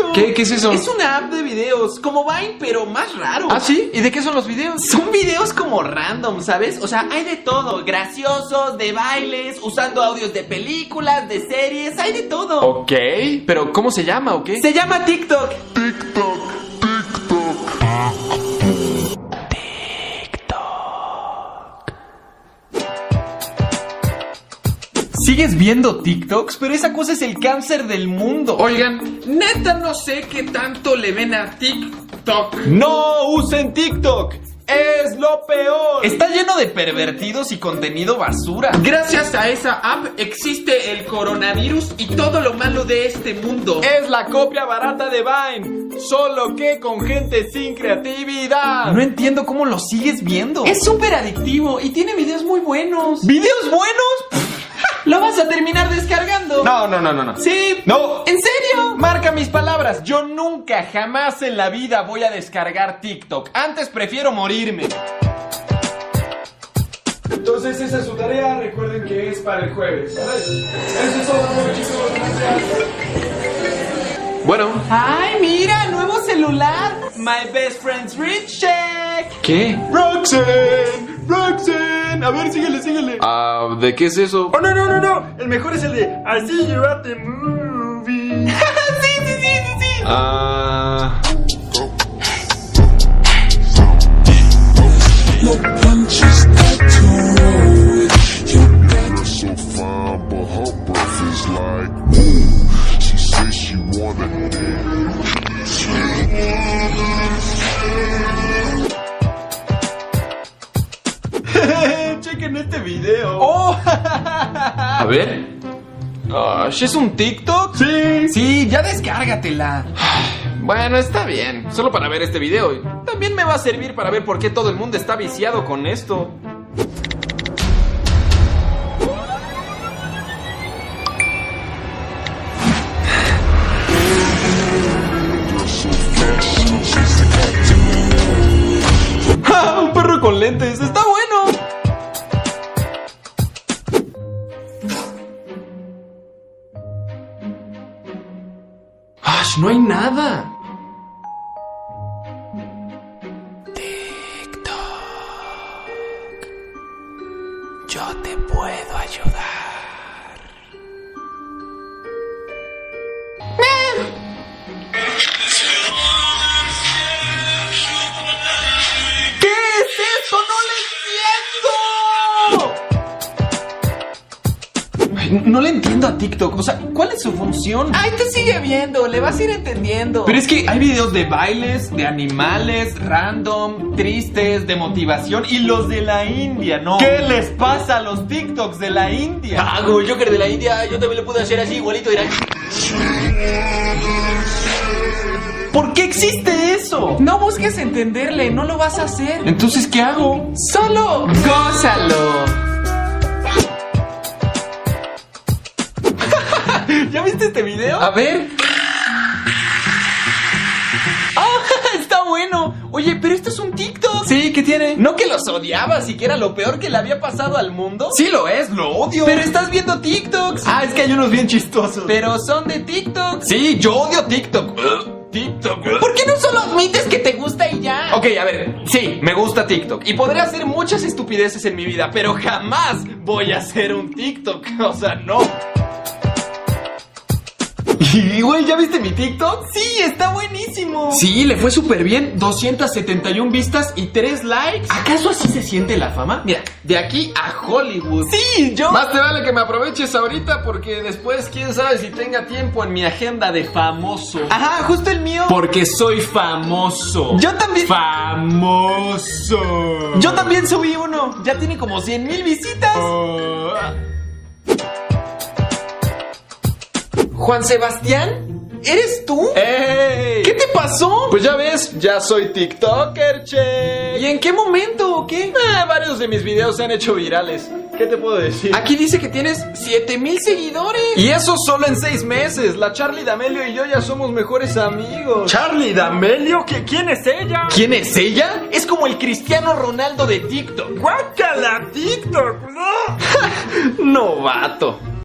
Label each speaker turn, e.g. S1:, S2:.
S1: ¿Qué es eso?
S2: Es una app de videos, como Vine, pero más raro.
S1: ¿Ah, sí? ¿Y de qué son los videos?
S2: Son videos como random, ¿sabes? O sea, hay de todo, graciosos, de bailes, usando audios de películas, de series, hay de todo.
S1: Ok, pero ¿cómo se llama o qué?
S2: Se llama TikTok. ¿Sigues viendo TikToks? Pero esa cosa es el cáncer del mundo.
S1: Oigan, neta no sé qué tanto le ven a TikTok.
S2: ¡No usen TikTok! ¡Es lo peor! Está lleno de pervertidos y contenido basura.
S1: Gracias a esa app existe el coronavirus y todo lo malo de este mundo.
S2: Es la copia barata de Vine, solo que con gente sin creatividad. No entiendo cómo lo sigues viendo. Es súper adictivo y tiene videos muy buenos. ¿Videos buenos? ¿Lo vas a terminar descargando?
S1: No.
S2: Sí.
S1: No.
S2: ¿En serio? Marca mis palabras. Yo nunca, jamás en la vida voy a descargar TikTok. Antes prefiero morirme.
S3: Entonces esa es su tarea, recuerden que es para el jueves, ¿sabes? Eso es todo, chicos, gracias.
S1: Bueno.
S2: ¡Ay, mira! ¡Nuevo celular! My best friend's rich check.
S1: ¿Qué?
S3: Roxanne, a ver, síguele.
S1: Ah, ¿de qué es eso?
S3: Oh, no, el mejor es el de I see you at the movie.
S2: Sí.
S1: Ah...
S4: No punches that told. Your back is so fine, but her breath is like woo. She says she wanted
S2: Chequen este video. ¡Oh!
S1: A ver.
S2: ¿Es un TikTok? Sí, ya descárgatela.
S1: Bueno, está bien. Solo para ver este video.
S2: También me va a servir para ver por qué todo el mundo está viciado con esto. ¡Ah! Un perro con lentes. ¡Está bueno!
S1: ¡Ash, no hay nada!
S2: Yo te puedo ayudar. ¿Qué es eso? ¡No lo entiendo! Ay, no le entiendo a TikTok. O sea, ¿cuál es su función? Ay, te sigue viendo, le vas a ir entendiendo. Pero es que hay videos de bailes, de animales, random, tristes, de motivación y los de la India, ¿no? ¿Qué les pasa a los TikToks de la India?
S5: Ah, como el Joker de la India, yo también lo pude hacer así, igualito, dirán.
S2: ¿Por qué existe eso? No busques entenderle, no lo vas a hacer. Entonces, ¿qué hago? Solo gózalo. ¿Ya viste este video?
S1: A ver.
S2: Está bueno. Oye, pero esto es un TikTok.
S1: Sí, ¿qué tiene?
S2: ¿No que los odiabas y que era lo peor que le había pasado al mundo?
S1: Sí lo es, lo odio.
S2: Pero estás viendo TikToks.
S1: Ah, es que hay unos bien chistosos.
S2: Pero son de TikTok.
S1: Sí, yo odio TikTok.
S2: ¿Por qué no solo admites que te gusta y ya?
S1: Ok, a ver, sí, me gusta TikTok.
S2: Y podré hacer muchas estupideces en mi vida, pero jamás voy a hacer un TikTok. O sea, no.
S1: Y, güey, ¿ya viste mi TikTok?
S2: Sí, está buenísimo.
S1: Sí, le fue súper bien.
S2: 271 vistas y 3 likes. ¿Acaso así se siente la fama? Mira, de aquí a Hollywood. Sí, yo...
S1: Más te vale que me aproveches ahorita porque después quién sabe si tenga tiempo en mi agenda de famoso.
S2: Ajá, justo el mío.
S1: Porque soy famoso.
S2: Yo también.
S1: Famoso.
S2: Yo también subí uno. Ya tiene como 100,000 visitas. Juan Sebastián, ¿eres tú?
S1: ¡Ey!
S2: ¿Qué te pasó?
S1: Pues ya ves, ya soy TikToker, che.
S2: ¿Y en qué momento o qué?
S1: Varios de mis videos se han hecho virales. ¿Qué te puedo decir?
S2: Aquí dice que tienes 7,000 seguidores.
S1: Y eso solo en 6 meses. La Charlie D'Amelio y yo ya somos mejores amigos.
S3: ¿Charlie D'Amelio? ¿Quién es ella?
S2: ¿Quién es ella? Es como el Cristiano Ronaldo de TikTok.
S3: ¡Guácala, TikTok! ¡No!
S1: Novato.